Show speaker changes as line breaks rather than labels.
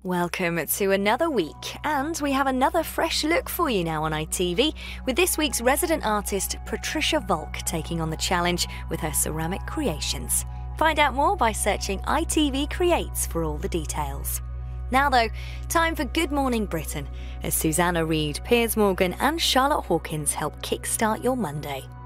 Welcome to another week, and we have another fresh look for you now on ITV, with this week's resident artist Patricia Volk taking on the challenge with her ceramic creations. Find out more by searching ITV Creates for all the details. Now though, time for Good Morning Britain, as Susanna Reid, Piers Morgan and Charlotte Hawkins help kickstart your Monday.